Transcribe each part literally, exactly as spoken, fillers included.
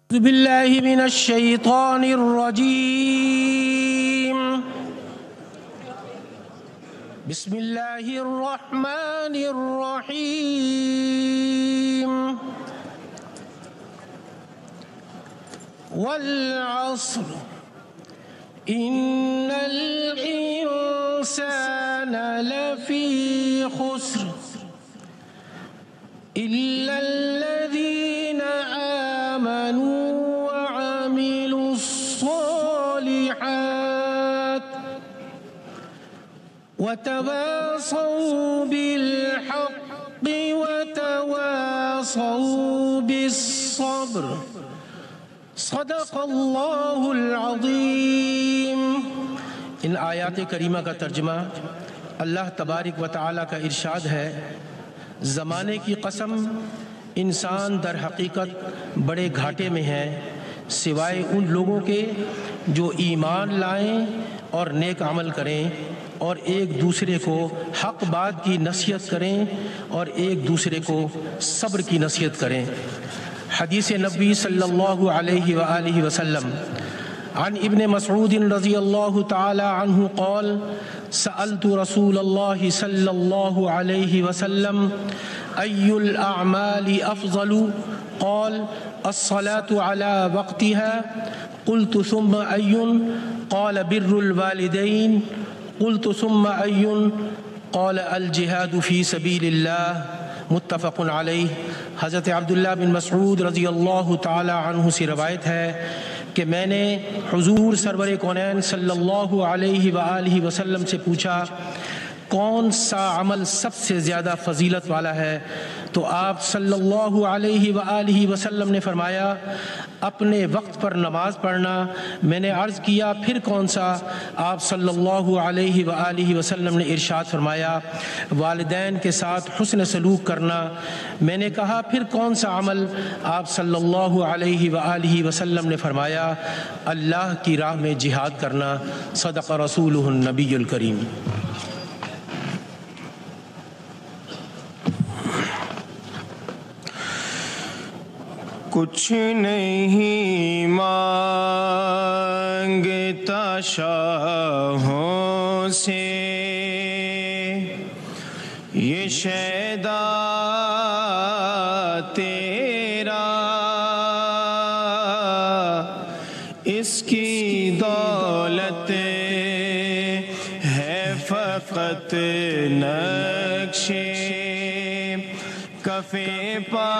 أعوذ بالله من الشيطان الرجيم بسم الله الرحمن الرحيم والعصر إن الإنسان لفي خسر إلا الذين آمنوا وعملوا الصالحات وتواصوا بالحق وتواصوا بالصبر صدق اللہ العظیم۔ ان آیات کریمہ کا ترجمہ اللہ تبارک و تعالیٰ کا ارشاد ہے، زمانے کی قسم انسان در حقیقت بڑے گھاٹے میں ہے سوائے ان لوگوں کے جو ایمان لائیں اور نیک عمل کریں اور ایک دوسرے کو حق بات کی نصیحت کریں اور ایک دوسرے کو صبر کی نصیحت کریں۔ حدیث نبی صلی اللہ علیہ وآلہ وسلم عن ابن مسعود رضی اللہ تعالی عنہ قال سألت رسول اللہ صلی اللہ علیہ وسلم ای الاعمال افضل قال الصلاة على وقتها قلت ثم ای قال بر الوالدین قلت ثم ای قال الجہاد فی سبیل اللہ متفق علیہ۔ حضرت عبداللہ بن مسعود رضی اللہ تعالی عنہ سے روایت ہے کہ میں نے حضور سرور کونین صلی اللہ علیہ وآلہ وسلم سے پوچھا کون سا عمل سب سے زیادہ فضیلت والا ہے؟ تو آپ صلی اللہ علیہ وآلہ وسلم نے فرمایا اپنے وقت پر نماز پڑھنا۔ میں نے عرض کیا پھر کون سا؟ آپ صلی اللہ علیہ وآلہ وسلم نے ارشاد فرمایا والدین کے ساتھ حسن سلوک کرنا۔ میں نے کہا پھر کون سا عمل؟ آپ صلی اللہ علیہ وآلہ وسلم نے فرمایا اللہ کی راہ میں جہاد کرنا۔ صدق رسولہ النبی الکریم۔ کچھ نہیں مانگتا شاہوں سے یہ شیدا تیرا، اس کی دولت ہے فقط نقشے کف پا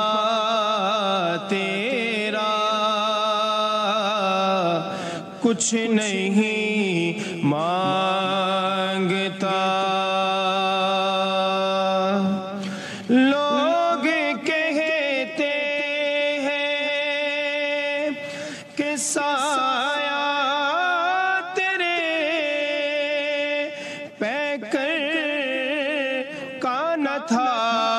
تیرا، کچھ نہیں مانگتا۔ لوگ کہتے ہیں کہ سایہ تیرے پیکر کا نہ تھا،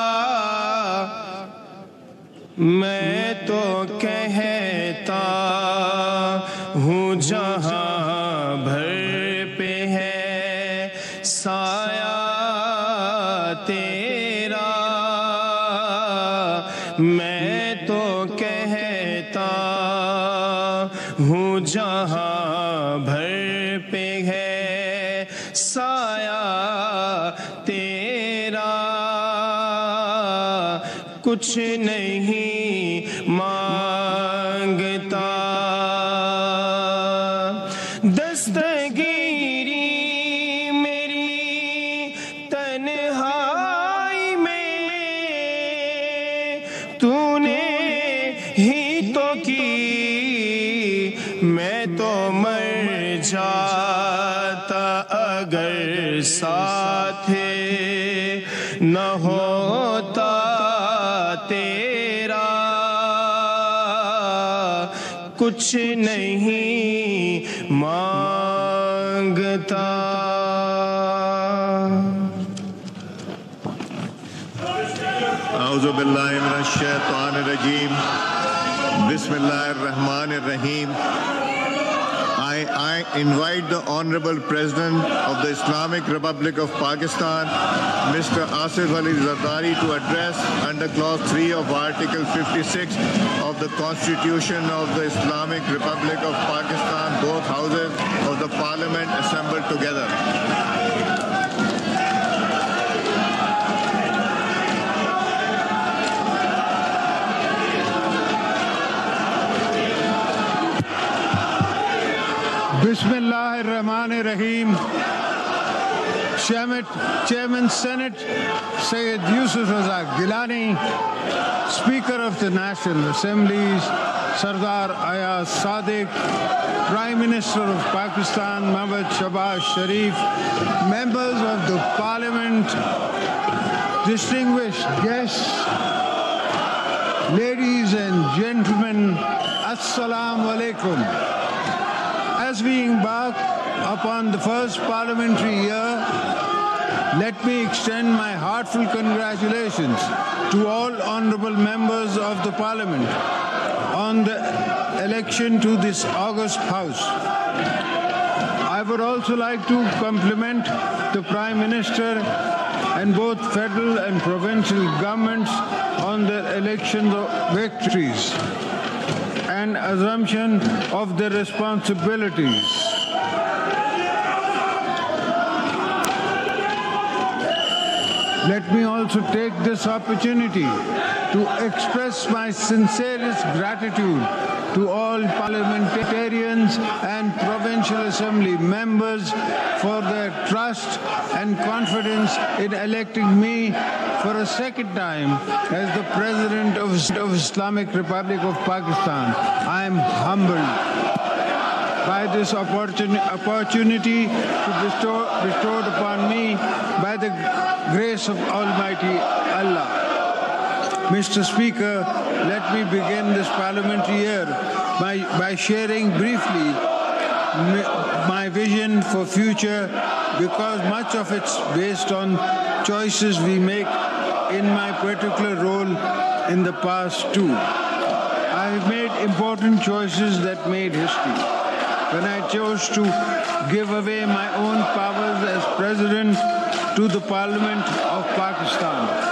میں تو کہتا ہوں جہاں بھر پہ ہے سایہ تیرا، میں تو کہتا ہوں جہاں بھر پہ ہے سایہ تیرا، کچھ نہیں مانگتا۔ دستگیری میری تنہائی میں تو نے ہی تو کی، میں تو مر جاتا اگر ساتھ نہ ہوتا تیرا، کچھ نہیں مانگتا۔ اعوذ باللہ من الشیطان الرجیم، بسم اللہ الرحمن الرحیم۔ آئیں I, I invite the Honorable President of the Islamic Republic of Pakistan, Mister Asif Ali Zardari, to address under Clause three of Article fifty-six of the Constitution of the Islamic Republic of Pakistan, both houses of the Parliament assembled together. Bismillah ar-Rahman ar-Rahim. Chairman Senate Syed Yusuf Raza Gilani, Speaker of the National Assemblies Sardar Ayaz Sadiq, Prime Minister of Pakistan Mehboob Shahbaz Sharif, members of the Parliament, distinguished guests, ladies and gentlemen, Assalamu alaikum. As we embark upon the first parliamentary year, let me extend my heartfelt congratulations to all honourable members of the Parliament on the election to this august House. I would also like to compliment the Prime Minister and both federal and provincial governments on their election victories and assumption of their responsibilities. Let me also take this opportunity to express my sincerest gratitude to all parliamentarians and provincial assembly members for their trust and confidence in electing me for a second time as the President of the Islamic Republic of Pakistan. I am humbled by this opportunity to bestow, bestowed upon me by the grace of Almighty Allah. Mister Speaker, let me begin this parliamentary year by, by sharing briefly my vision for future, because much of it's based on choices we make in my particular role in the past too. I have made important choices that made history. When I chose to give away my own powers as President to the Parliament of Pakistan.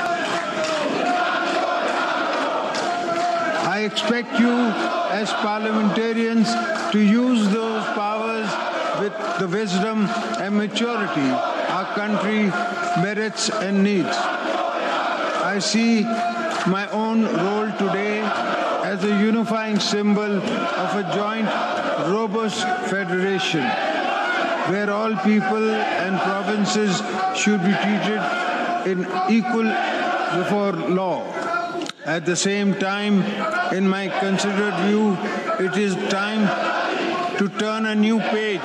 I expect you as parliamentarians to use those powers with the wisdom and maturity our country merits and needs. I see my own role today as a unifying symbol of a joint, robust federation, where all people and provinces should be treated in equal before law. At the same time, in my considered view, it is time to turn a new page.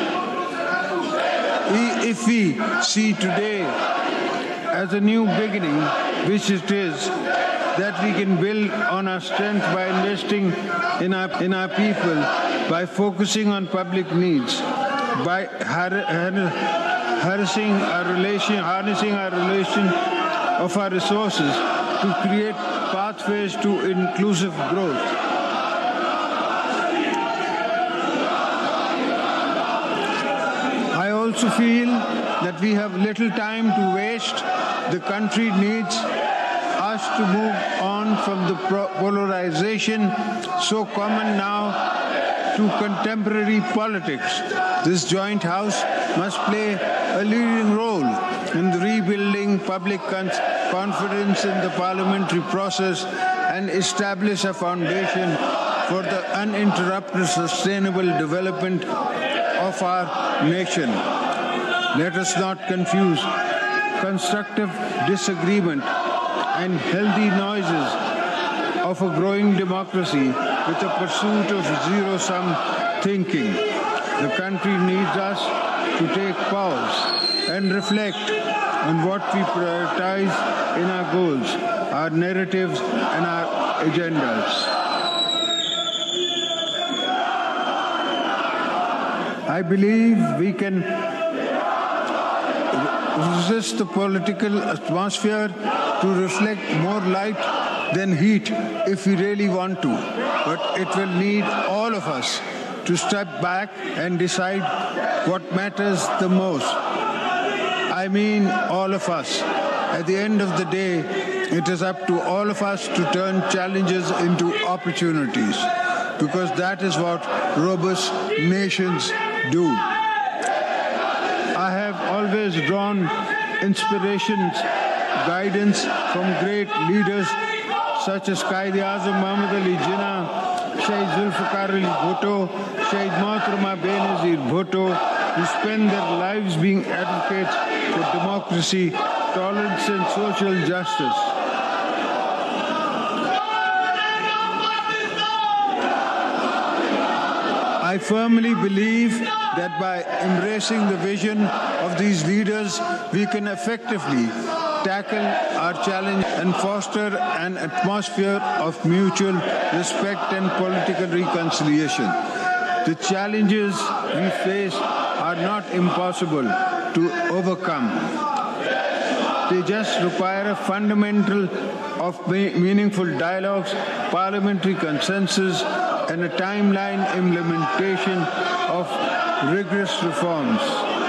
If we see today as a new beginning, which it is, that we can build on our strength by investing in our, in our people, by focusing on public needs, by har- har- harnessing our relation, harnessing our relation of our resources to create pathways to inclusive growth. I also feel that we have little time to waste. The country needs us to move on from the polarization so common now to contemporary politics. This joint house must play a leading role in the rebuilding public confidence in the parliamentary process and establish a foundation for the uninterrupted sustainable development of our nation. Let us not confuse constructive disagreement and healthy noises of a growing democracy with a pursuit of zero-sum thinking. The country needs us to take pause and reflect on what we prioritize in our goals, our narratives, and our agendas. I believe we can resist the political atmosphere to reflect more light than heat if we really want to. But it will need all of us to step back and decide what matters the most. I mean all of us. At the end of the day, it is up to all of us to turn challenges into opportunities, because that is what robust nations do. I have always drawn inspirations, guidance from great leaders such as Quaid-e-Azam Muhammad Ali Jinnah, Shaheed Zulfikar Ali Bhutto, Shaheed Mohtharma Benazir Bhutto, who spend their lives being advocates for democracy, tolerance and social justice. I firmly believe that by embracing the vision of these leaders, we can effectively tackle our challenge and foster an atmosphere of mutual respect and political reconciliation. The challenges we face are not impossible to overcome. They just require a fundamental of meaningful dialogues, parliamentary consensus, and a timeline implementation of rigorous reforms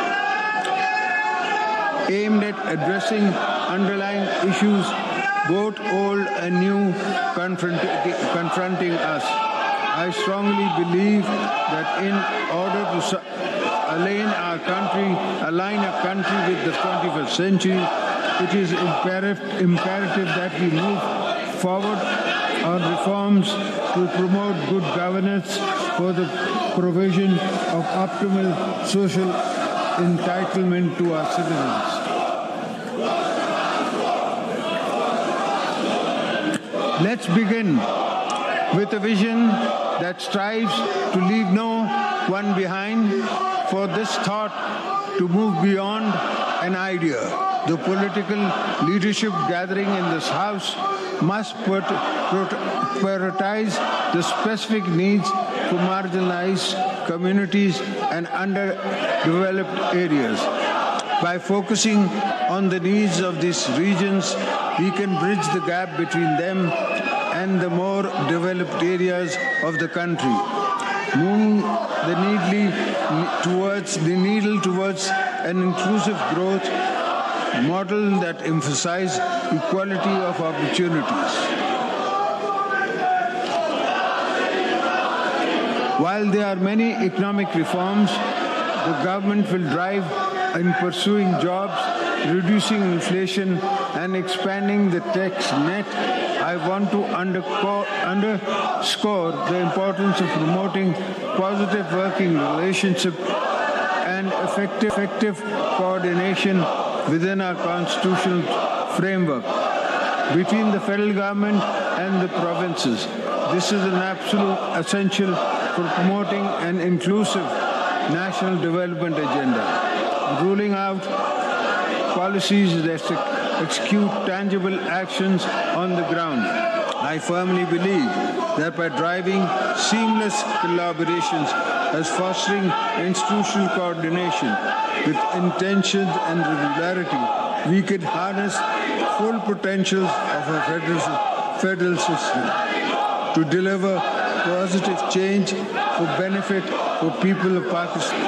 aimed at addressing underlying issues, both old and new, confronting us. I strongly believe that in order to align our country, align our country with the twenty-first century, it is imperative, imperative that we move forward on reforms to promote good governance for the provision of optimal social entitlement to our citizens. Let's begin with a vision that strives to leave no one behind, for this thought to move beyond an idea. The political leadership gathering in this House must prioritize the specific needs for marginalized communities and underdeveloped areas. By focusing on the needs of these regions, we can bridge the gap between them and the more developed areas of the country, moving the needle towards the needle towards an inclusive growth model that emphasizes equality of opportunities. While there are many economic reforms the government will drive in pursuing jobs, reducing inflation, and expanding the tax net, I want to underscore, underscore the importance of promoting positive working relationship and effective, effective coordination within our constitutional framework between the federal government and the provinces. This is an absolute essential for promoting an inclusive national development agenda, ruling out policies that execute tangible actions on the ground. I firmly believe that by driving seamless collaborations as fostering institutional coordination with intention and regularity, we can harness full potential of our federal, federal system to deliver positive change for benefit for people of Pakistan.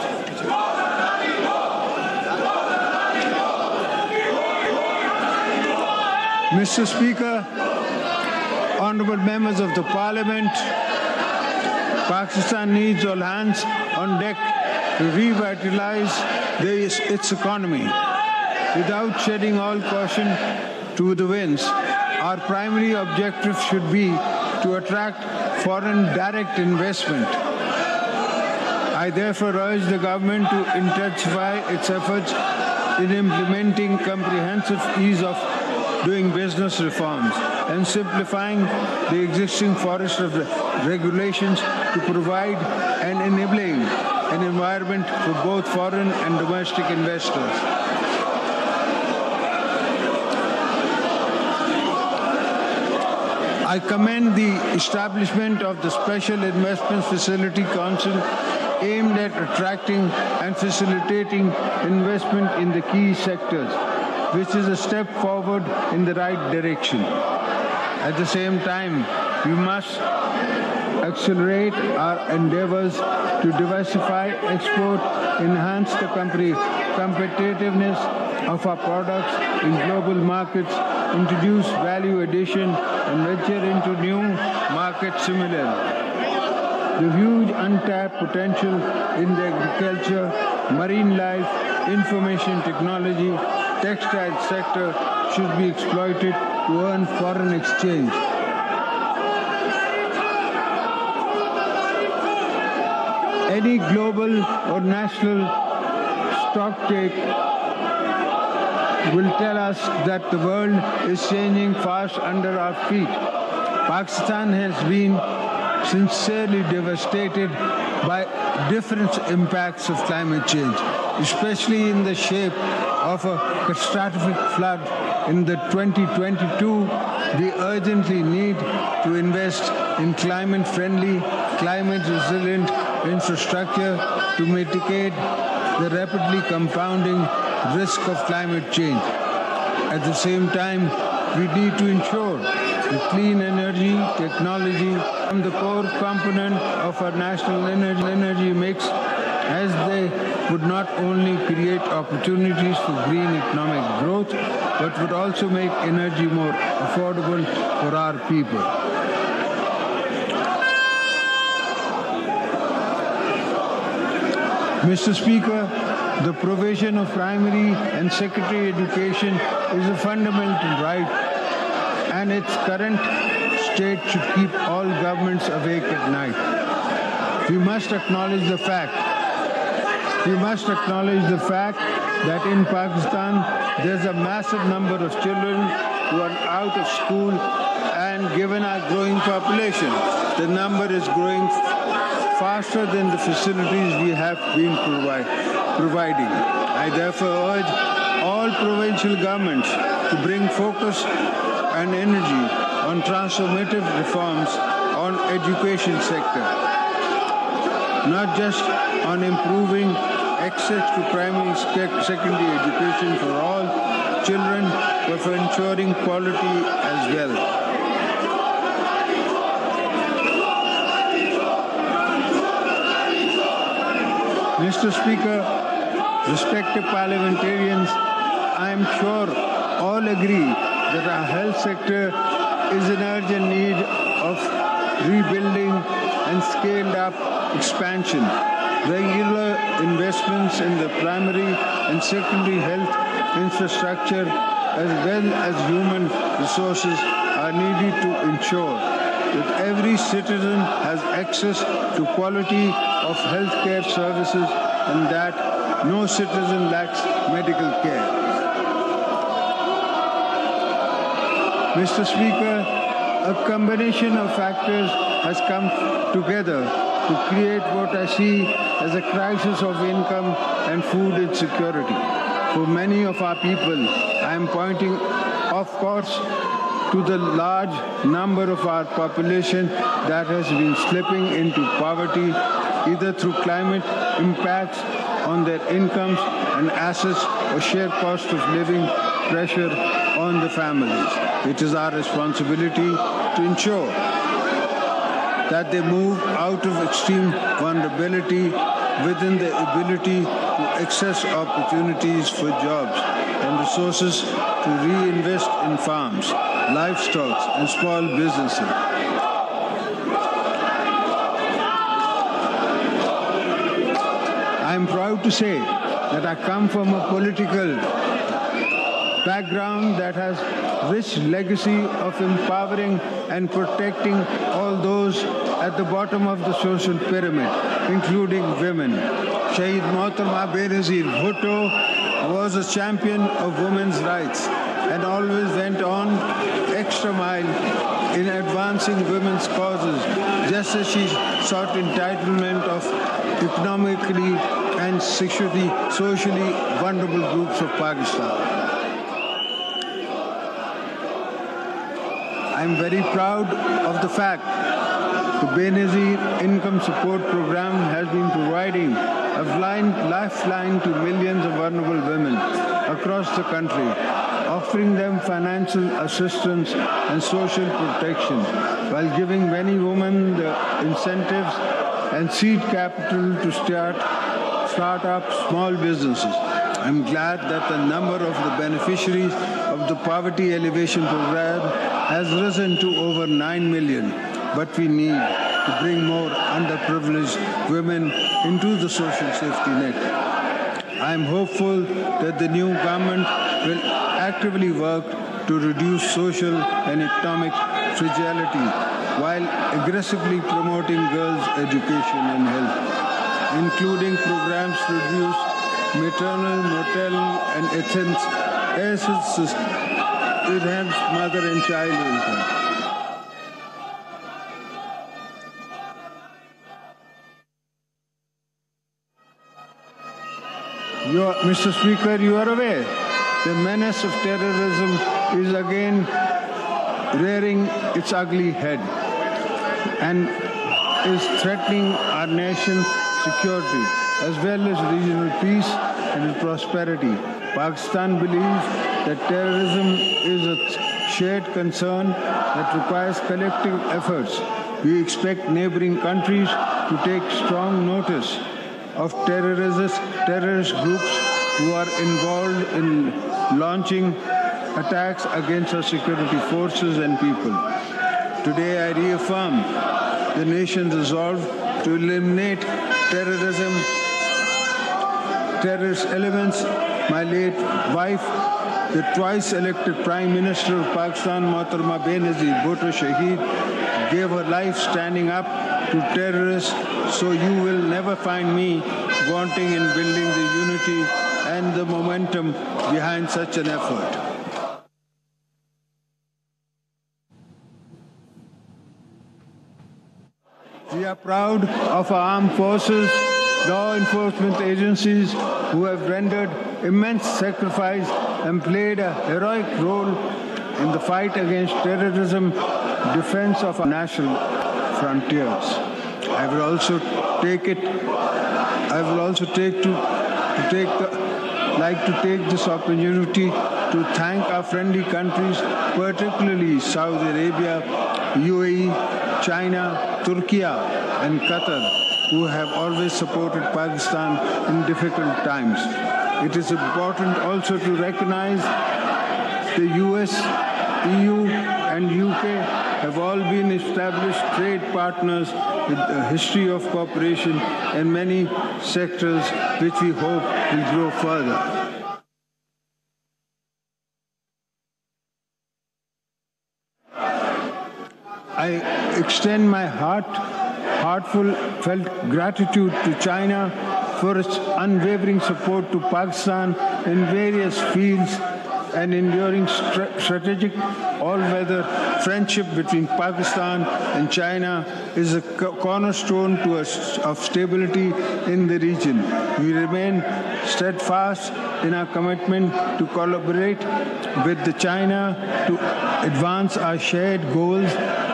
Mister Speaker, honorable members of the Parliament, Pakistan needs all hands on deck to revitalize this, its economy. Without shedding all caution to the winds, our primary objective should be to attract foreign direct investment. I therefore urge the government to intensify its efforts in implementing comprehensive ease of doing business reforms and simplifying the existing forest of the regulations to provide an enabling an environment for both foreign and domestic investors. I commend the establishment of the Special Investment Facility Council aimed at attracting and facilitating investment in the key sectors, which is a step forward in the right direction. At the same time, we must accelerate our endeavors to diversify export, enhance the company competitiveness of our products in global markets, introduce value addition, and venture into new markets similarly. The huge untapped potential in the agriculture, marine life, information technology, textile sector should be exploited to earn foreign exchange. Any global or national stock take will tell us that the world is changing fast under our feet. Pakistan has been sincerely devastated by different impacts of climate change, especially in the shape of a catastrophic flood in the twenty twenty-two. We urgently need to invest in climate-friendly, climate-resilient infrastructure to mitigate the rapidly compounding risk of climate change. At the same time, we need to ensure that clean energy technology become the core component of our national energy, energy mix, as they would not only create opportunities for green economic growth, but would also make energy more affordable for our people. Mister Speaker, the provision of primary and secondary education is a fundamental right, and its current state should keep all governments awake at night. We must acknowledge the fact, we must acknowledge the fact that in Pakistan there's a massive number of children who are out of school, and given our growing population, the number is growing faster than the facilities we have been provide, providing. I therefore urge all provincial governments to bring focus and energy on transformative reforms on education sector, not just on improving access to primary secondary education for all children, but for ensuring quality as well. Mister Speaker, respected parliamentarians, I am sure all agree that our health sector is in urgent need of rebuilding and scaled up expansion. Regular investments in the primary and secondary health infrastructure as well as human resources are needed to ensure that every citizen has access to quality of healthcare services and that no citizen lacks medical care. Mister Speaker, a combination of factors has come together to create what I see as a crisis of income and food insecurity. For many of our people, I am pointing, of course, to the large number of our population that has been slipping into poverty, either through climate impacts on their incomes and assets or sheer cost of living pressure on the families. It is our responsibility to ensure that they move out of extreme vulnerability within the ability to access opportunities for jobs and resources to reinvest in farms, livestock, and small businesses. I am proud to say that I come from a political background that has rich legacy of empowering and protecting all those at the bottom of the social pyramid, including women. Shaheed Mohtarma Benazir Bhutto was a champion of women's rights and always went on extra mile in advancing women's causes, just as she sought entitlement of economically and sexually, socially vulnerable groups of Pakistan. I am very proud of the fact the Benazir Income Support Program has been providing a lifeline to millions of vulnerable women across the country. offering them financial assistance and social protection, while giving many women the incentives and seed capital to start, start up small businesses. I'm glad that the number of the beneficiaries of the Poverty Alleviation Program has risen to over nine million, but we need to bring more underprivileged women into the social safety net. I am hopeful that the new government will actively work to reduce social and economic fragility while aggressively promoting girls' education and health, including programs to reduce maternal, maternal, and enhance enhance mother and child income. You are, Mister Speaker, you are aware the menace of terrorism is again rearing its ugly head and is threatening our nation's security as well as regional peace and prosperity. Pakistan believes that terrorism is a shared concern that requires collective efforts. We expect neighboring countries to take strong notice of terrorist, terrorist groups who are involved in launching attacks against our security forces and people. Today I reaffirm the nation's resolve to eliminate terrorism, terrorist elements. My late wife, the twice elected Prime Minister of Pakistan, Mohtarama Benazir Bhutto Shaheed, gave her life standing up to terrorists, so you will never find me wanting in building the unity and the momentum behind such an effort. We are proud of our armed forces, law enforcement agencies who have rendered immense sacrifice and played a heroic role in the fight against terrorism, defense of our national frontiers. I will also take it. I will also take to, to take the, like to take this opportunity to thank our friendly countries, particularly Saudi Arabia, U A E, China, Turkey, and Qatar, who have always supported Pakistan in difficult times. It is important also to recognize the U S, E U, and U K have all been established trade partners with a history of cooperation in many sectors, which we hope will grow further. I extend my heart, heartfelt gratitude to China for its unwavering support to Pakistan in various fields and enduring st- strategic all-weather friendship between Pakistan and China is a co- cornerstone to a, of stability in the region. We remain steadfast in our commitment to collaborate with the China to advance our shared goals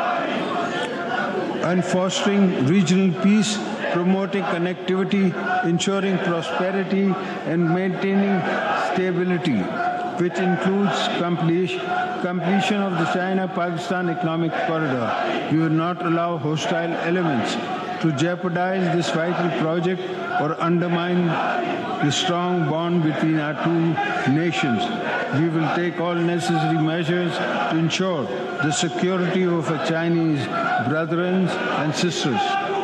and fostering regional peace, promoting connectivity, ensuring prosperity, and maintaining stability, which includes completion of the China-Pakistan Economic Corridor. We will not allow hostile elements to jeopardize this vital project or undermine the strong bond between our two nations. We will take all necessary measures to ensure the security of our Chinese brethren and sisters.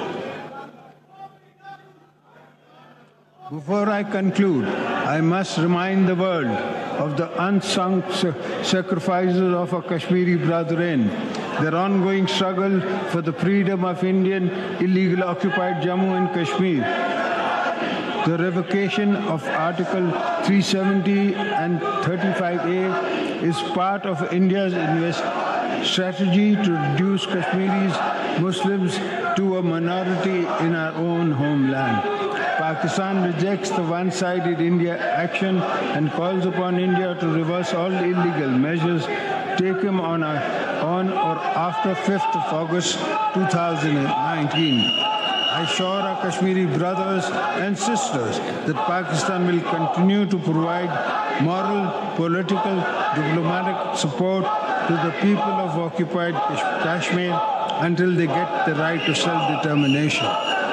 Before I conclude, I must remind the world of the unsung sacrifices of our Kashmiri brethren, their ongoing struggle for the freedom of Indian illegally occupied Jammu and Kashmir. The revocation of Article three seventy and thirty-five A is part of India's invest strategy to reduce Kashmiris Muslims to a minority in our own homeland. Pakistan rejects the one-sided India action and calls upon India to reverse all illegal measures taken on, a, on or after fifth of August two thousand nineteen. I assure our Kashmiri brothers and sisters that Pakistan will continue to provide moral, political, diplomatic support to the people of occupied Kashmir until they get the right to self-determination.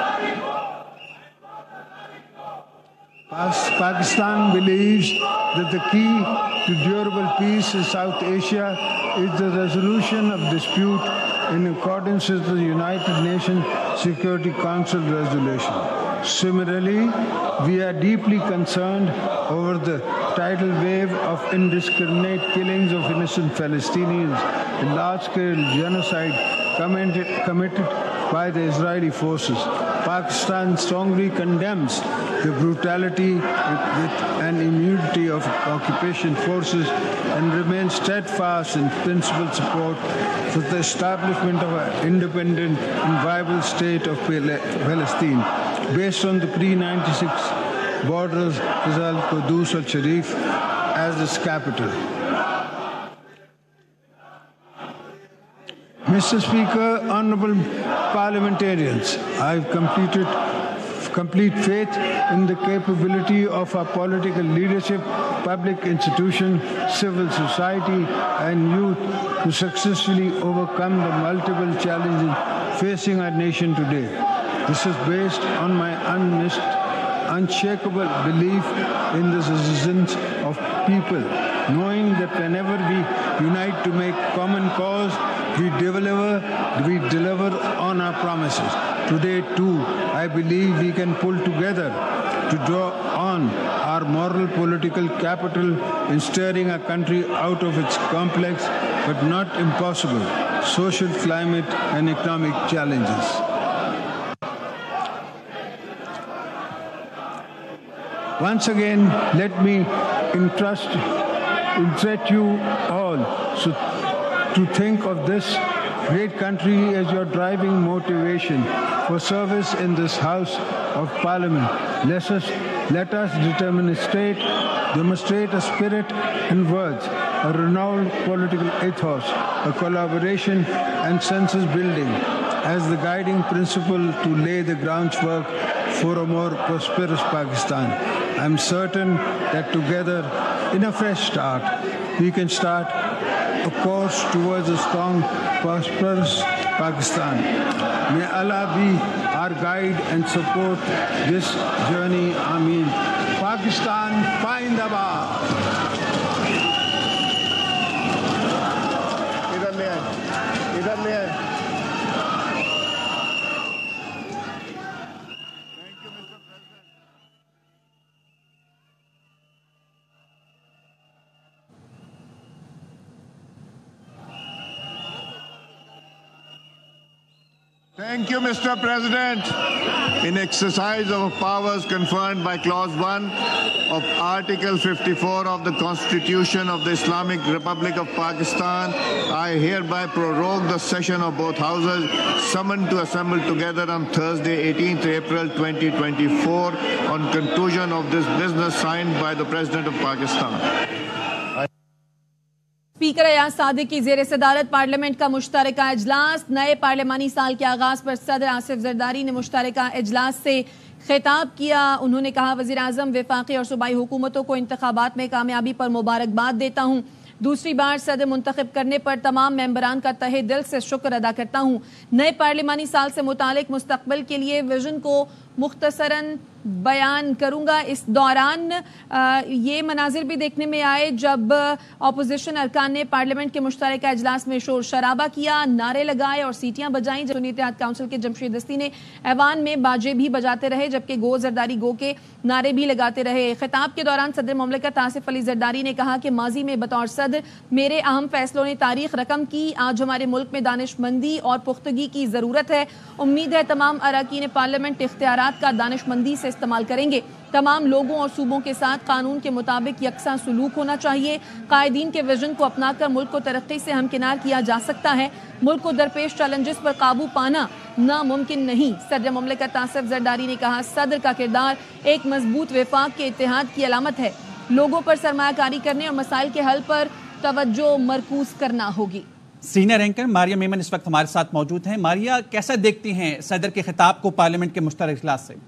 Pakistan believes that the key to durable peace in South Asia is the resolution of dispute in accordance with the United Nations Security Council resolution. Similarly, we are deeply concerned over the tidal wave of indiscriminate killings of innocent Palestinians and large-scale genocide committed, committed by the Israeli forces. Pakistan strongly condemns the brutality with an immunity of occupation forces and remains steadfast in principled support for the establishment of an independent and viable state of Palestine based on the pre ninety-six borders as Al-Qudus al-Sharif as its capital. Mister Speaker, honorable parliamentarians, I have completed complete faith in the capability of our political leadership, public institutions, civil society, and youth to successfully overcome the multiple challenges facing our nation today. This is based on my unmissed, unshakable belief in the resilience of people, knowing that whenever we unite to make common cause, we deliver, we deliver on our promises. Today, too, I believe we can pull together to draw on our moral political capital in steering our country out of its complex but not impossible social climate and economic challenges. Once again, let me entrust, entreat you all so to think of this great country as your driving motivation for service in this House of Parliament. Let us, let us demonstrate, demonstrate a spirit and words, a renowned political ethos, a collaboration and census building as the guiding principle to lay the groundwork for a more prosperous Pakistan. I am certain that together, in a fresh start, we can start a course towards a strong, prosperous Pakistan. May Allah be our guide and support this journey. Ameen. Pakistan, Paindabad. Idhar le aaye. Idhar le aaye. Thank you, Mister President. In exercise of powers conferred by Clause one of Article fifty-four of the Constitution of the Islamic Republic of Pakistan, I hereby prorogue the session of both houses summoned to assemble together on Thursday, eighteenth April twenty twenty-four, on conclusion of this business signed by the President of Pakistan. Speaker Ayaz Sadiq की ज़ेर सदारत parliament का मुश्तरका इजलास। नए parliamentary साल के आगाज पर सदर आसिफ जरदारी ने मुश्तरका इजलास से खिताब किया। उन्होंने कहा, वज़ीर आज़म वफाकी और सूबाई हुकूमतों को इंतखाबात में कामयाबी पर मुबारकबाद देता हूँ। दूसरी बार सदर मुंतखब करने पर तमाम मेंबरान का तहे दिल से शुक्र अदा करता हूँ। नए पार्लियामानी साल से मुतालिक मुस्तकबिल के लिए विजन को मुख्तसरन बयान करूंगा। इस दौरान आ, ये मनाजिर भी देखने में आए जब अपोजिशन अरकान ने पार्लियामेंट के मुश्तरका इजलास में शोर शराबा किया, नारे लगाए और सीटियां बजाईं। सुन्नी इत्तेहाद काउंसिल के जमशेद दस्ती ने ऐवान में बाजे भी बजाते रहे, जबकि गो जरदारी गो के नारे भी लगाते रहे। खिताब के दौरान सदर मुमलिकत आसिफ अली जरदारी ने कहा कि माजी में बतौर सदर मेरे अहम फैसलों ने तारीख रकम की। आज हमारे मुल्क में दानिशमंदी और पुख्तगी की ज़रूरत है। उम्मीद है तमाम अरकान पार्लियामेंट इख्तियारात का दानिशमंदी से इस्तेमाल करेंगे। तमाम लोगों और सूबों के साथ कानून के मुताबिक यकसा सलूक होना चाहिए। कायदीन के विजन को अपनाकर मुल्क को तरक्की से हमकिनार किया जा सकता है। मुल्क को दरपेश चैलेंजेस पर काबू पाना नामुमकिन नहीं। सदर मुमलिकत आसिफ जरदारी ने कहा, सदर का किरदार एक मजबूत वफाक के इत्तेहाद की अलामत है। लोगों पर सरमायाकारी करने और मसाइल के हल पर तवज्जो मरकूज करना होगी। سینئر اینکر ماریہ میمن اس وقت ہمارے ساتھ موجود ہیں۔ ماریہ، کیسا دیکھتی ہیں صدر کے خطاب کو پارلیمنٹ کے مشترکہ اجلاس سے؟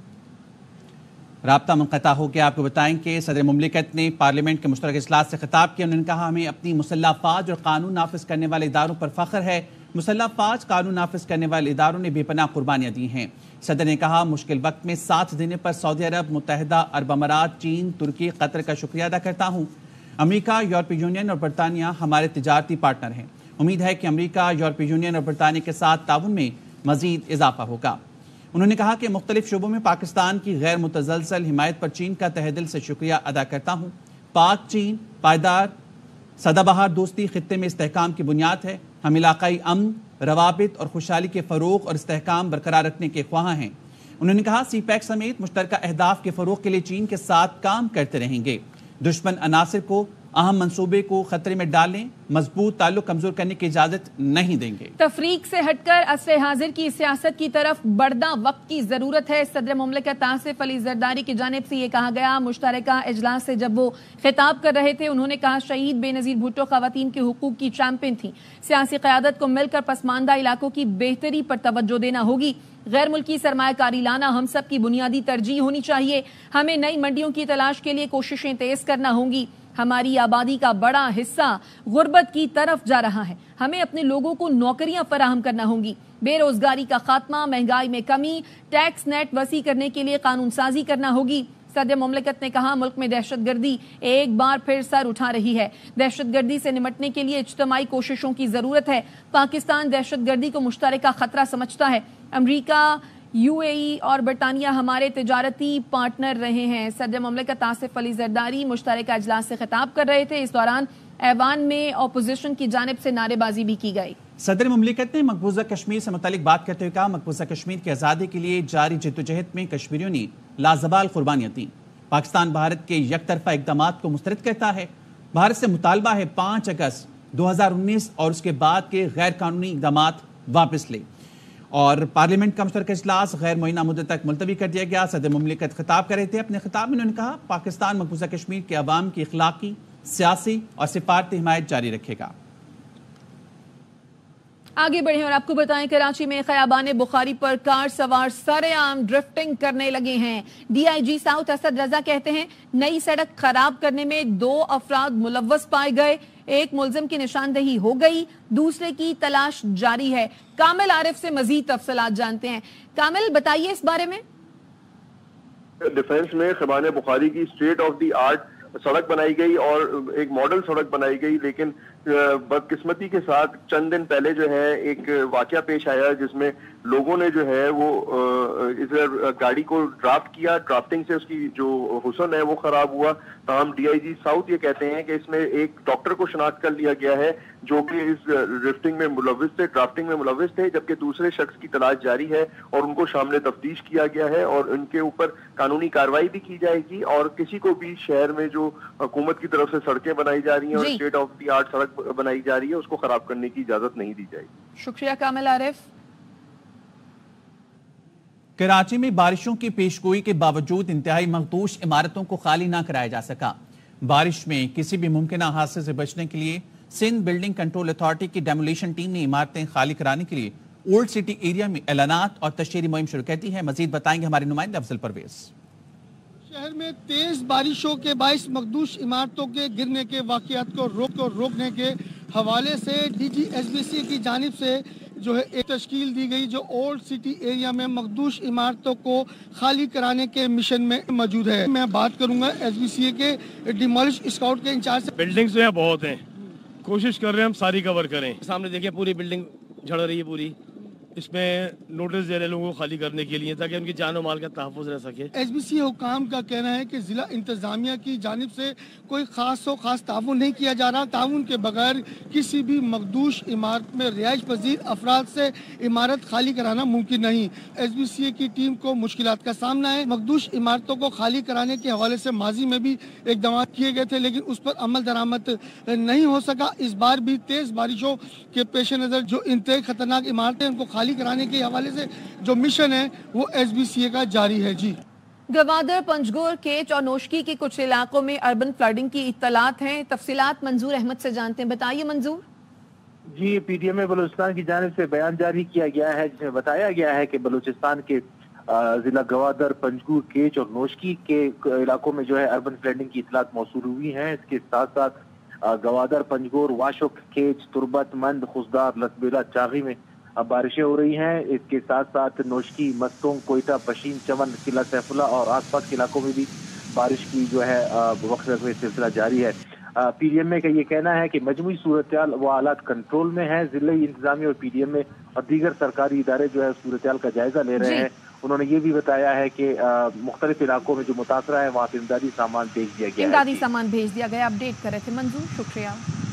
رابطہ منقطع ہو کے آپ کو بتائیں کہ صدر مملکت نے پارلیمنٹ کے مشترکہ اجلاس سے خطاب کیا۔ انہوں نے کہا ہمیں اپنی مسلح افواج اور قانون نافذ کرنے والے اداروں پر فخر ہے۔ مسلح افواج، قانون نافذ کرنے والے اداروں نے بے پناہ قربانیاں دی ہیں۔ صدر نے کہا مشکل وقت میں ساتھ دینے پر سعودی عرب، متحدہ عرب امارات، چین، ترکی، قطر کا شکریہ ادا کرتا ہوں۔ امریکہ، یورپی یونین اور برطانیہ ہمارے تجارتی پارٹنر ہیں۔ امید ہے کہ امریکہ، یورپی یونین اور برطانیہ کے ساتھ تعاون میں مزید اضافہ ہوگا۔ انہوں نے کہا کہ مختلف شعبوں میں پاکستان کی غیر متزلزل حمایت پر چین کا تہہ دل سے شکریہ ادا کرتا ہوں۔ پاک چین پائیدار سدا بہار دوستی خطے میں استحکام کی بنیاد ہے۔ ہم علاقائی امن، روابط اور خوشحالی کے فروغ اور استحکام برقرار رکھنے کے خواہاں ہیں۔ انہوں نے کہا سی پیک سمیت مشترکہ اہداف کے فروغ کے لیے چین کے ساتھ کام کرتے رہیں گے۔ دشمن عناصر کو، اہم منصوبے کو خطرے میں ڈالنے، مضبوط تعلق کمزور کرنے کی اجازت نہیں دیں گے۔ تفریق سے ہٹ کر عصر حاضر کی سیاست کی طرف بڑھنا وقت کی ضرورت ہے۔ صدر مملکت آصف علی زرداری کی جانب سے یہ کہا گیا۔ مشترکہ اجلاس سے جب وہ خطاب کر رہے تھے، انہوں نے کہا شہید بے نظیر بھٹو خواتین کے حقوق کی چیمپئن تھیں۔ سیاسی قیادت کو مل کر پسماندہ علاقوں کی بہتری پر توجہ دینا ہوگی۔ غیر ملکی سرمایہ کاری لانا ہم سب کی بنیادی ترجیح ہونی چاہیے۔ ہمیں نئی منڈیوں کی تلاش کے لیے کوششیں تیز کرنا ہوں گی۔ ہماری آبادی کا بڑا حصہ غربت کی طرف جا رہا ہے۔ ہمیں اپنے لوگوں کو نوکریاں فراہم کرنا ہوں گی۔ بے روزگاری کا خاتمہ، مہنگائی میں کمی، ٹیکس نیٹ وسیع کرنے کے لیے قانون سازی کرنا ہوگی۔ صدر مملکت نے کہا ملک میں دہشت گردی ایک بار پھر سر اٹھا رہی ہے۔ دہشت گردی سے نمٹنے کے لیے اجتماعی کوششوں کی ضرورت ہے۔ پاکستان دہشت گردی کو مشترکہ خطرہ سمجھتا ہے۔ امریکہ، یو اے ای اور برطانیہ ہمارے تجارتی پارٹنر رہے ہیں۔ صدر مملکت آصف علی زرداری مشترکہ اجلاس سے خطاب کر رہے تھے۔ اس دوران ایوان میں اپوزیشن کی جانب سے نعرے بازی بھی کی گئی۔ صدر مملکت نے مقبوضہ کشمیر سے متعلق بات کرتے ہوئے کہا مقبوضہ کشمیر کی آزادی کے لیے جاری جدوجہد میں کشمیریوں نے لازوال قربانیاں دیں۔ پاکستان بھارت کے یک طرفہ اقدامات کو مسترد کرتا ہے۔ بھارت سے مطالبہ ہے پانچ اگست دو ہزار انیس اور اس کے بعد کے غیر قانونی اقدامات واپس لے۔ اور پارلیمنٹ کا مشترکہ اجلاس غیر معینہ مدت تک ملتوی کر دیا گیا۔ صدر مملکت خطاب کر رہے تھے۔ اپنے خطاب میں انہوں نے کہا پاکستان مقبوضہ کشمیر کے عوام کی اخلاقی، سیاسی اور سفارتی حمایت جاری رکھے گا۔ آگے بڑھیں اور آپ کو بتائیں کراچی میں خیابان بخاری پر کار سوار سرے عام ڈرفٹنگ کرنے لگے ہیں۔ D I G South Asad Raza کہتے ہیں نئی سڑک خراب کرنے میں دو افراد ملوث پائے گئے، ایک ملزم کی نشاندہی ہو گئی، دوسرے کی تلاش جاری ہے۔ کامل عارف سے مزید تفصیلات جانتے ہیں۔ کامل بتائیے اس بارے میں۔ ڈیفنس میں خیابان بخاری کی اسٹیٹ آف دی آرٹ سڑک بنائی گئی اور ایک ماڈل سڑک بنائی گئی، لیکن بدقسمتی کے ساتھ چند دن پہلے جو ہے ایک واقعہ پیش آیا جس میں لوگوں نے جو ہے وہ ادھر گاڑی کو ڈرافٹ کیا، ڈرافٹنگ سے اس کی جو حسن ہے وہ خراب ہوا۔ تاہم ڈی آئی جی ساؤتھ یہ کہتے ہیں کہ اس میں ایک ڈاکٹر کو شناخت کر لیا گیا ہے جو کہ اس ڈرفٹنگ میں ملوث تھے، ڈرافٹنگ میں ملوث تھے، جبکہ دوسرے شخص کی تلاش جاری ہے اور ان کو شامل تفتیش کیا گیا ہے اور ان کے اوپر قانونی کارروائی بھی کی جائے گی۔ اور کسی کو بھی شہر میں جو حکومت کی طرف سے سڑکیں بنائی جا رہی ہیں اور اسٹیٹ آف دی آرٹ سڑک بنائی جا رہی ہے اس کو خراب کرنے کی اجازت نہیں دی جائے گی۔ شکریہ کامل عارف۔ کراچی میں بارشوں کی پیشگوئی کے باوجود انتہائی مخدوش عمارتوں کو خالی نہ کرایا جا سکا۔ بارش میں کسی بھی ممکنہ حادثے سے بچنے کے لیے سندھ بلڈنگ کنٹرول اتھارٹی کی ڈیمولیشن ٹیم نے عمارتیں خالی کرانے کے لیے اولڈ سٹی ایریا میں اعلانات اور تشہیری مہم شروع کر دی ہے۔ مزید بتائیں گے ہمارے نمائندے افضل پرویز۔ شہر میں تیز بارشوں کے باعث مخدوش عمارتوں کے گرنے کے واقعات کو روک کو روکنے کے حوالے سے D G S B C کی جانب سے جو ہے ایک تشکیل دی گئی جو اولڈ سٹی ایریا میں مخدوش عمارتوں کو خالی کرانے کے مشن میں موجود ہے۔ میں بات کروں گا ایس بی سی کے ڈیمولش اسکاؤٹ کے انچارج سے۔ بلڈنگز جو ہیں بہت ہیں، کوشش کر رہے ہیں ہم ساری کور کریں۔ سامنے دیکھیں پوری بلڈنگ جھڑ رہی ہے پوری، اس میں نوٹس دے رہے لوگوں کو خالی کرنے کے لیے تاکہ ان کی جان و مال کا تحفظ رہ سکے۔ ایس بی سی حکام کا کہنا ہے کہ ضلع انتظامیہ کی جانب سے کوئی خاص و خاص تعاون نہیں کیا جا رہا۔ تعاون کے بغیر کسی بھی مخدوش عمارت میں رہائش پذیر افراد سے عمارت خالی کرانا ممکن نہیں۔ ایس بی سی کی ٹیم کو مشکلات کا سامنا ہے۔ مخدوش عمارتوں کو خالی کرانے کے حوالے سے ماضی میں بھی اقدامات کیے گئے تھے لیکن اس پر عمل درآمد نہیں ہو سکا۔ اس بار بھی تیز بارشوں کے پیش نظر جو انتہائی خطرناک عمارتیں ان کو خالی کرانے کے حوالے سے جو مشن ہے وہ ایس بی سی اے کا جاری ہے۔ جی گوادر، پنجگور، کیچ اور نوشکی کے کچھ علاقوں میں اربن فلڈنگ کی اطلاعات ہیں۔ تفصیلات منظور احمد سے جانتے ہیں۔ بتائیے Manzoor. Ji P D M A Balochistan کی جانب سے بیان جاری کیا گیا ہے جس میں بتایا گیا ہے کہ بلوچستان کے ضلع گوادر، پنجگور، کیچ اور نوشکی کے علاقوں میں جو ہے اربن فلڈنگ کی اطلاعات موصول ہوئی ہیں۔ اس کے ساتھ ساتھ گوادر، پنجگور، واشک، کیچ، تربت، مند، خزدار، لسبیلا، چاغی میں اب بارشیں ہو رہی ہیں۔ اس کے ساتھ ساتھ نوشکی، مستونگ، کوئٹہ، پشین، چمن، قلعہ سیف اللہ اور آس پاس کے علاقوں میں بھی بارش کی جو ہے وقت وقت سلسلہ جاری ہے۔ پی ڈی ایم اے کا یہ کہنا ہے کہ مجموعی صورتحال و حالات کنٹرول میں ہے۔ ضلعی انتظامیہ اور پی ڈی ایم اے اور دیگر سرکاری ادارے جو ہے صورتحال کا جائزہ لے رہے ہیں۔ انہوں نے یہ بھی بتایا ہے کہ مختلف علاقوں میں جو متاثرہ ہے وہاں پہ امدادی سامان بھیج دیا گیا ہے۔ امدادی سامان بھیج دیا گیا۔ اپڈیٹ کر رہے تھے منظور، شکریہ۔